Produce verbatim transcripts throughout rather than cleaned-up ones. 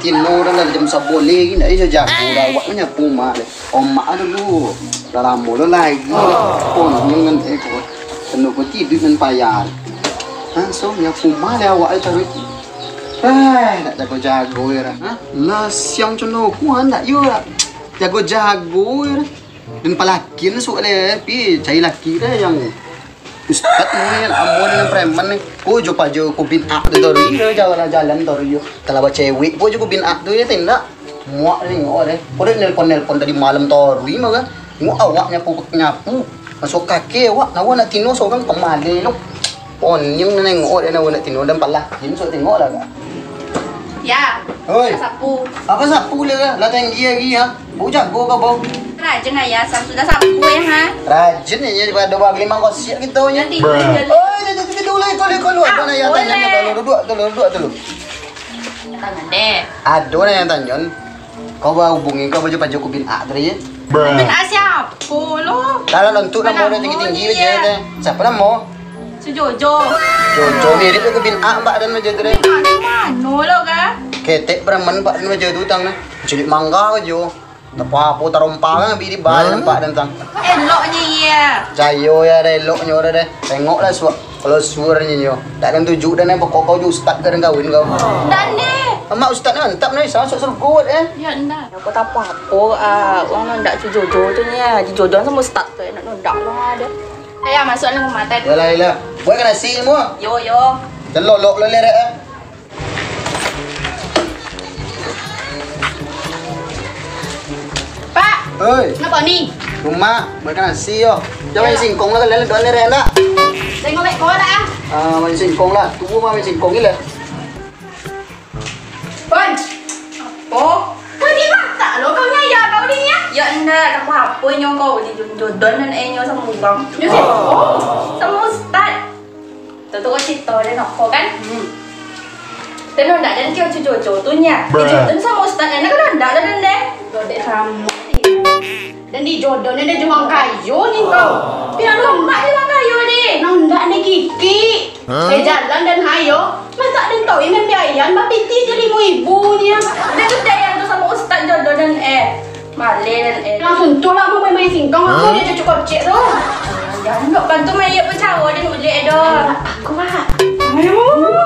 tino dah lah jam sabole gini aja jago dah awaknya puma deh. Omak dulu. Dalam mulu lagi. Pun yang nanti kau penuh putih dengan payah. Langsung ya puma deh awak itu. Eh, nak jago-jago ya. Lah siang cuno kuan tak yo lah. Jago-jago ya. Dan palakin soalnya pi cari laki dah yang Ustaz ni amon dengan preman ni. Ko jo pa jo ko bin ak tu tori yo jalan-jalan tori yo. Kalau bawa cewek ko jo ko bin ak tu ya tindak. Muak ni ngok deh. Ko dah nelpon-nelpon tadi malam tori mah kan. Ngok awaknya pu nyapu. Masuk kaki awak nawa nak tino seorang pemale lu. Pon yang nengok dia nawa nak tino dan palakin so tengok lah kan. Ya. Oi. Sapu. Apa sapu le kan? Lah tinggi lagi ha. Bau jago kau bau. Rajin ayah, sudah sapu ya ha. Rajin ya pada bagi mangkok siap gitu nya. Oh, jadi jadi dulu lah kalau kalau ada nak yang tanya kalau duduk dulu duduk dulu. Tanya deh. Ada nak yang tanya. Kau bawa hubungi kau baju baju kubin A tadi ya. Bin A siapa lo? Kalau lentuk nama dia tinggi-tinggi aja deh. Siapa nama? Si Jojo. Jojo mirip tu kubin A mbak dan baju tu deh. Bin A mana lo kan? Ketek preman mbak dan baju tu tang nah. Cilik mangga aja. Apa apa tarompang kan biri bal nampak dan tang. Eloknya ya. Jayo ya deh, eloknya dah deh. Tengoklah suara kalau suaranya yo. Tak ada tujuk dan apa kau kau ustaz ke kawin kau. Dan deh. Mak ustaz kan tak ni sama sok kuat eh. Ya enggak. Aku tak apa-apa ah orang nak si Jojo tu nya. Si Jojo sama ustaz tu nak nondak lo ada. Ayah masuk dalam rumah tadi. Yalah yalah. Buat kan nasi semua. Yo yo. Celok lok lo lerek eh. Oi, kenapa ni? rumah makan nasi yo. Jangan singkong lah kalian doan lerek enggak? Tengok mek kau dah. Ah, main singkong lah. Tunggu mah main singkong ni lah. Bon. Apa? Kau ni tak lo kau nyaya kau ni ya? Ya enggak, tak apa nyong kau di jodoh dan eh nyong sama bang. Nyong siapa? Sama ustaz. Tu tu kau cerita dia nak kau kan? Hmm. Dan nak dan kau Jojo tu nya. Jodoh sama ustaz ni kan dah dah dan deh. Jodoh kamu. Dan di jodohnya dia jual kayu ni kau. Biar lomba dia jual kayu ni. Nanda ni Kiki. Saya jalan dan hayo. Masa dan kau ini biayan, bapak piti jadi ibu nya. Dia tu dia tu sama ustaz jodoh dan eh. Male dan eh. Langsung tu lah mau main singkong aku dia cukup kocek tu. Jangan nak bantu main percawa dia boleh dah. Aku mah. Ayo.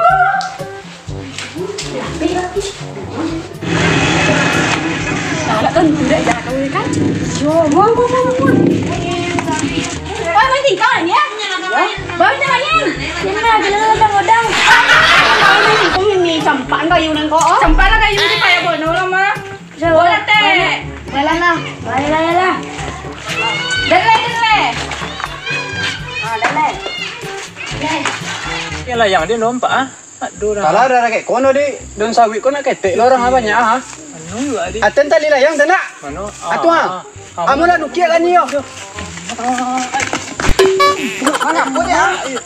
Rapi rapi. Nak tentu dah jaga ni kan? Yo, buang buang buang buang. Wah, main tingkau ni ya? Bawa ni main. Ni mana ada ledang ledang. Main tingkau ni campan kayu nang kau. Campan lah kayu ni payah bono lah mah. Boleh teh. Baiklah lah, baiklah lah. Dale dale. Ah dale. Yang layang dia nampak ah. Aduh dah. Kalau ada kayak kono di daun sawit kau nak ketek lo orang banyak ah. Anu juga dia. Aten tali layang sana. Mano? Atu ah. Kamu lah nukia kan ni yo. Mana pun ya.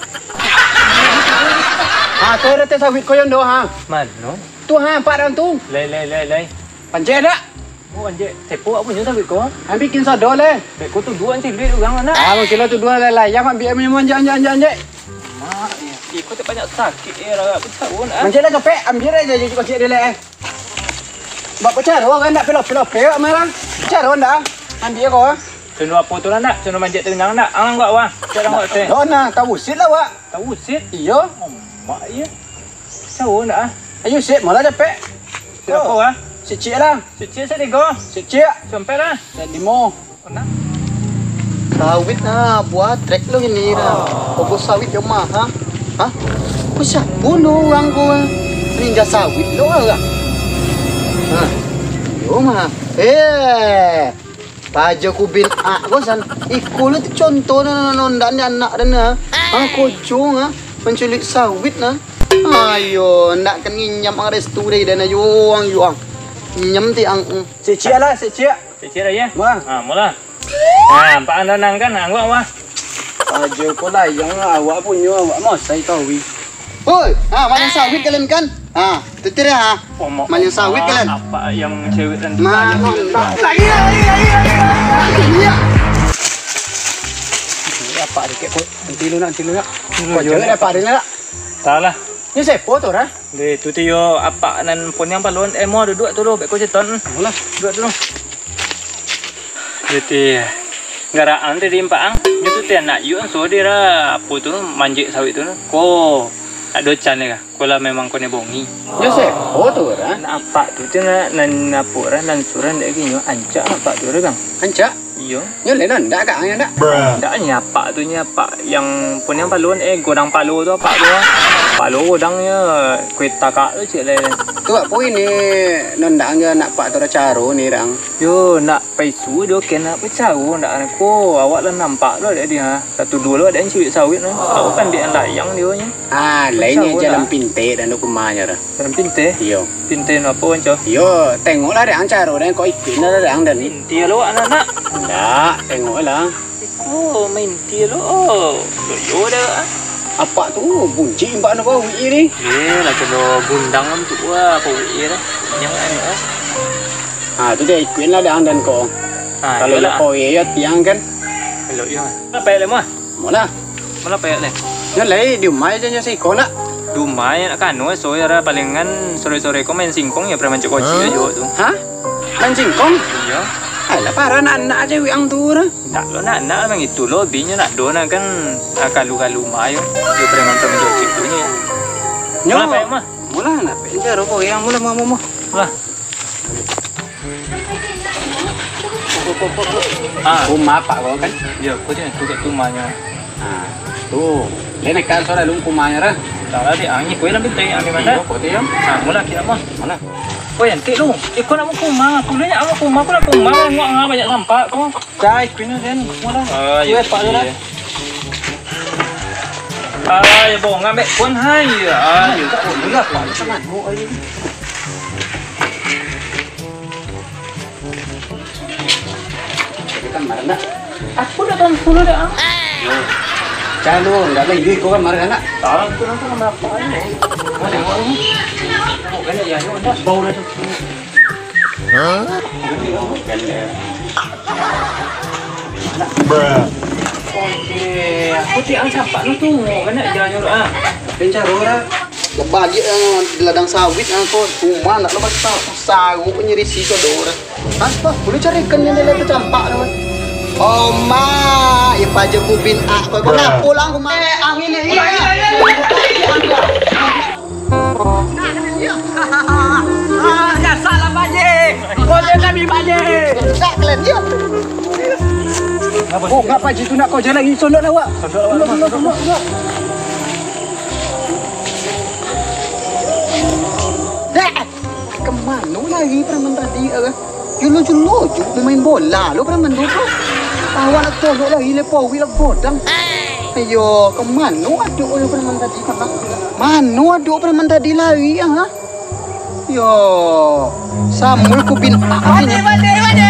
Ah, tu ada teh sawit kau yang do ha. Mano? Tu ha, empat orang tu. Lay lay lay lay. Pancet dak? Oh anjek, tepo apa punya sawit kau? Han bikin sado le. Dek kau tu dua anjek duit orang mana? Ah, kilo tu dua layang ambil ambil anjek anjek anjek. Mak ni. Ikut tak banyak sakit eh ragak aku tahu ah. Pancet dah capek, ambil aja jadi kocek dia le. Bak pacar orang kan nak pelop-pelop pe marang. Pacar orang dah. Ambil kau ah. Cuma apa tu lah nak? Cuma manjat tenang nak? Ang enggak wah. Cara enggak teh. Oh nah, tahu sit lah wak. Tahu sit? Iyo. Oh, mak ya. Tahu nak ah? Ayo sit malah capek. Kenapa ah? Sicik lah. Sicik saya dego. Sicik. Sampai lah. Dan limo. Kenapa? Sawit ha, buat trek lo ini dah. Kau sawit yo mah ha? Ha? Kau siapa lo orang kau? Ninja sawit lo lah. Ha. Yo mah. Eh. Baju kubin ah kau san. Ikut lo tu contoh nondan anak dan ha. Ah kocong ha. Menculik sawit nah. Ayo, nak kan nginyam ang restu deh dan ayo ang yuang. Nyam ti ang sicik lah sicik. Sicik dah ya? Wah. Ha, mula. Ha, pak anda nang kan ang awak wah. Aja kau layang awak punya awak mau saya tahu. Oi, ha mana sawit kalian kan? Ha, tetir ha. Mana sawit kalian? Apa yang cewek dan Mana? Lagi lagi lagi lagi. Apa dikit kau? Nanti lu nak, nanti lu nak. Kau jangan apa dia nak. Tak lah. Ni sepo tu dah. Deh, tu tio apa nan pun yang palon eh mau duduk tu lo, beko ceton. Mula. Duduk dulu. Jadi garaan tadi empang, itu tu nak yuk so dia lah apa tu manjik sawit tu, ko ada can lega, ko lah memang ko ne bongi. Ni sepo tu dah. Apa tu tu nak nan apa orang nan suran dek gini, ancak apa tu orang? Ancak. Iyo. Ni lenan dak kak yang dak. Dak nyapa tu nyapa yang pun yang palon eh godang palo tu apa tu? Palo godangnya kuit takak tu cik le. Tu apa ini nendang je nak pak tu dah caro ni dang. Yo nak paisu dia kena apa cau ndak aku awak lah nampak lo dek dia. Satu dua lo ada yang cewek sawit tu. Aku kan dia layang dia nya. Ah, lainnya jalan pinte dan kumanya dah. Dalam pinte. Iyo. Pinte apa anco? Yo, tengoklah dang caro dan kau ikin dah dang dan. Pinte lo anak-anak. Tak, tengoklah. Oh, main pinte lo. Oh, yo dah. Apa tu bunci mbak nak bawa ni? Eh, lah celo gundang tu apa wi dah. Yang ani ah. Ah, tu dia ikuin lah dang dan kau. Kalau nak kau ya tiang kan. Hello yo. Apa le mah? Mula. Mana apa le? Ni lai di rumah je si kau nak. Dumai nak kan no so ya palingan sore-sore kau main singkong ya preman cek koci aja tu. Hah? Main singkong? Iya. Alah para anak-anak aja yang tu dah. Tak lo nak nak memang itu lo binya nak dona kan kalu-kalu mayo. Dia preman-preman cek tu ni. Nyo. Apa mah? Mula nak penjar kau yang mula mau mau. Lah. Ah, Rumah pak kau kan? ya, kau jangan tu kat rumahnya. Ah, tu. Lain nak sore lu kumanya dah. Tak lah dia angin kau dalam pintai angin mana? Kau tiam. Ah, mula kira mah. Mana? Kau yang tik lu. Eh, kau nak mau kumah. Aku lihat aku kumah. Aku nak kumah. Ngak ngak banyak sampah. Kau. Cai, kena kan? Mula. Ah, ya pak tu lah. Ah, ya boh ngambil pun hai. Ah, ya tak boleh lah pak. Sangat mau aja. Kita mana? Aku dah tahun sepuluh dah. Calo, enggak lagi kau kan marah nak? Tahu tu nak nak apa ni? Kau tengok ni. Kau kena ya, ni dah bau dah tu. Hah? Bruh. Okey, aku tiang campak tu tu. Kena jalan nyuruh ah. Pencar ora. Lepas dia di ladang sawit aku cuma nak lepas tahu sagu nyeri si tu ora. Apa? Boleh cari ikan yang dia campak tu. Oh ma, ya paje ku bin a kau kena pulang ku ma. Angin ni. Ah, dah salah paje. Kau jangan bi paje. Tak kalian dia. Oh, ngapa paje tu nak kau jalan ini sondok awak? Sondok awak. Sondok, sondok. Dah. Kemana lagi preman tadi ah? Julu-julu tu main bola lu preman tu. Awak nak tolok lagi lepo wila bodang. Ayo, kemana aduk oleh preman tadi kan? Mana aduk preman tadi lagi ah? Yo, samul ku bin Paje, paje, paje.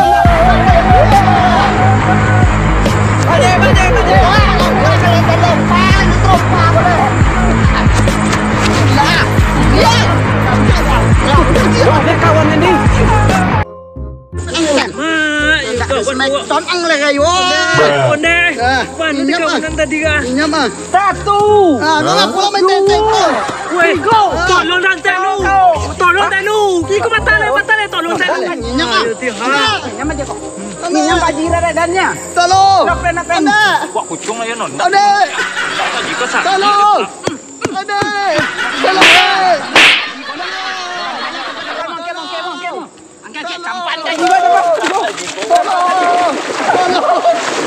Paje, paje, paje. Ada kawan ini. Ton ang lagi yo. Onde. Mana ni kawan tadi kan? Nyam ah. Satu. Ah, ngapa pula main tete tu? Weh, go. Tolong dan telu. Tolong telu. Iko batale, batale tolong telu. Nyam ah. Nyam aja kok. Nyam bajira dannya. Tolong. Nak nak nak. Ada. Buat kucing lah ya non. Ada. Tak jika sakit. Tolong. Ada. Tolong. Campan kan. Tolong. Tolong.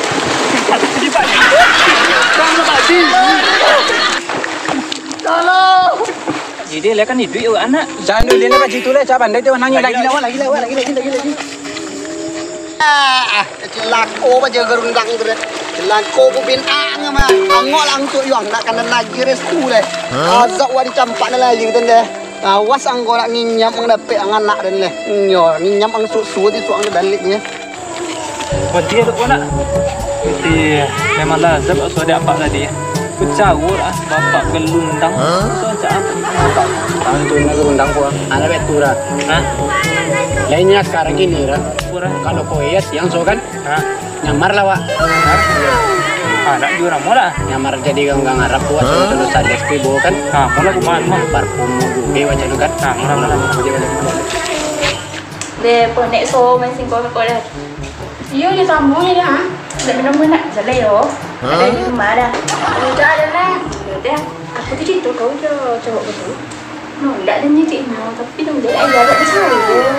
Tolong. Jadi dia kan hidup ya anak. Jangan dulu dia nak situ lah. Jangan pandai dia nanya lagi lawak lagi lawak lagi lagi lagi lagi. Ah, celako aja gerundang tu. Celako ku bin ang mah. Angok lang tu yang nak kena lagi restu deh. Azak wa dicampak dah lagi tu deh. Awas anggo nak nginyam ang dapat ang anak dan leh. Nyo, nginyam ang susu di suang daliknya. Berhenti tu pun nak. Berhenti. Memang lazim atau ada apa tadi. Kecawur ah, bapak gelundang. So macam apa? Tantu nak gerundang ku. Anak betul dah. Hah? Lainnya sekarang gini dah. Kurang. Kalau kau yes yang so kan, Hah? nyamar lah wak. Ada juga mula. Nyamar jadi kang gang Arab buat terus ada skribo kan. Ah, mula kumahan mah. Parfum gue wajan kan. Ah, mula mula. Để bữa nãy xô mình xin cô cô đây. Yêu như tao muốn như thế hả? Để mình nông nặng giờ đây đó. Ở đây đi má đây. Đi ra đây nè. Được đấy. Aku tadi tu kau je cowok betul. No, tak ada ni cik mau tapi dong dia ayah tak besar.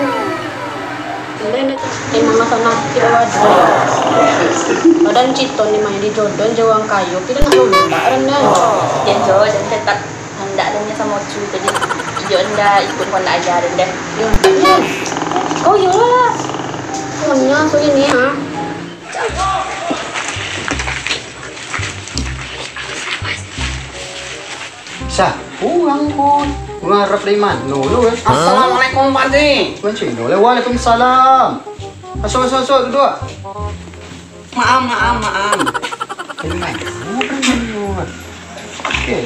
Hindi, emang nasa nakikirawad. Badan cito ni Maya di Jordan, jawang kayo. Kita nak lumparan na. Dia jo dan tetap hendak dia sama cu tadi. Dia anda ikut kon ajar dia. Yun. Yan. Kau yo lah. Kunya, so ini ha. Sa, pulang pun. Ngarap dari mana? Lu eh. Assalamualaikum Pak Haji. Kuncino, waalaikumsalam. Masuk, masuk, masuk, duduk. Maaf, maaf, maaf. Ini bukan Oke.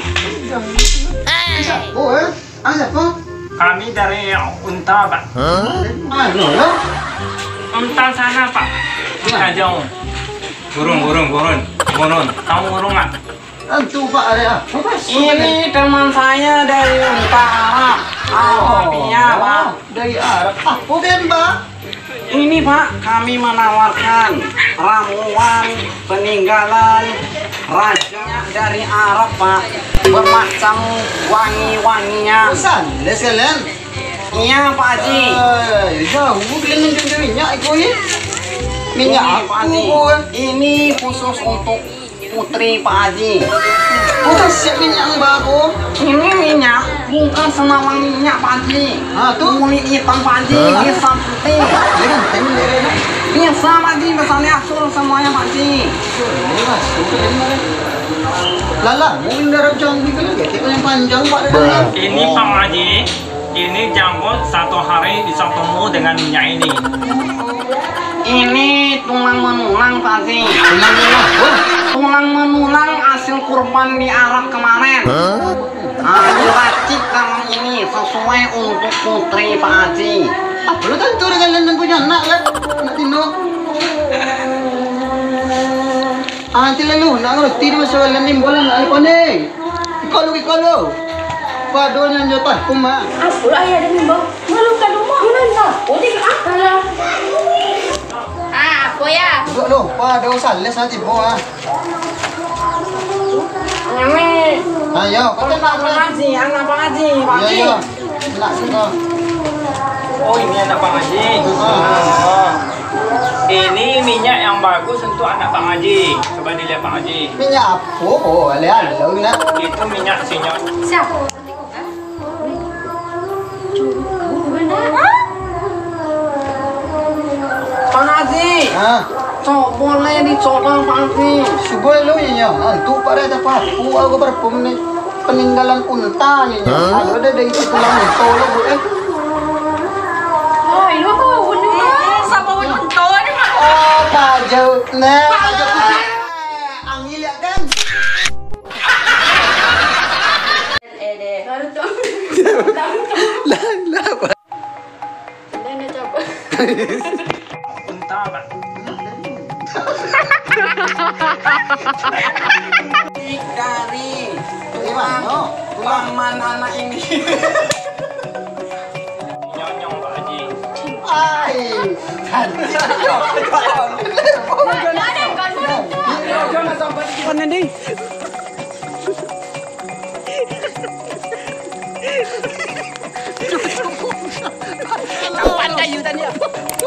Oh, eh. Ah, siapa? Kami dari Unta, Pak. Mana lo? Unta sana, Pak. Kita jauh. Burung, burung, burung, burung. Tahu burung nggak? Antu Pak ada apa? Ini teman saya dari Unta Arab. Alhamdulillah, Pak. Dari Arab. Ah, bukan, Pak. Ini Pak, kami menawarkan ramuan peninggalan raja dari Arab Pak, bermacam wangi-wanginya. Bosan, les kalian. Iya Pak Haji. Eh, jauh kalian minjem minyak itu ya. Minyak Ini, Pak Haji. aku. Ini khusus untuk putri Pak Haji. Bukan siap minyak yang baru. Ini minyak bukan senawang minyak Pak Haji. Ah, tuh. Kulit hitam Pak Haji, bisa putih. Ini kan temen dari mana? Bisa Pak Haji, misalnya asur semuanya Pak Haji. Ini masuk ke mana? Lala, mungkin darah canggih kan? Kita yang panjang Pak. Ini Pak Haji. Ini janggut satu hari bisa temu dengan minyak ini. Ini tulang menulang Pak Haji. Tenang dulu. Wah, Tulang menulang hasil kurban di Arab kemarin. Nah, diracik dalam ini sesuai untuk putri Pak Haji. ah, belum tentu dengan kalian punya anak kan? Anak tino. Ah, nanti lalu nak ngerti dia masalah kalian boleh nak apa ni? Kalau kalau. Padu yang jatuh kuma. Aku lah ayah dia bang. Malu kan rumah mana nak? Oh dia apa lah? Ah, apa ya? Duduk lu, padu sales nanti bawa. Ini Ayo, kata nak Pak Haji, anak Pak Haji, Pak Ya, Haji. ya. Nak suka. Oh, ini anak Pak Haji. Ah. Oh. Ini minyak yang bagus untuk anak Pak Haji. Coba dilihat Pak Haji. Minyak apa? Oh, alian lu nak. Itu minyak sinyo. Siapa? Pak Haji, Ah, cok boleh dicoba Pak Haji. subuh lu ya. Antu pada dapat aku aku berpum ni peninggalan unta ni. Ada ada dari itu tulang unta lu boleh. Oh, ini apa? Bunda. Siapa bunda ni mak? Oh, baju. Nah, baju putih. Angin lihat kan? Eh deh, baru tu. Lah, lah. Dah nak coba. Unta, Pak. Dari Gimana? tulang paman anak ini. Nyonyong Pak Haji. Ai. Kan. Jangan sampai di depan ini. Kapan kayu tadi?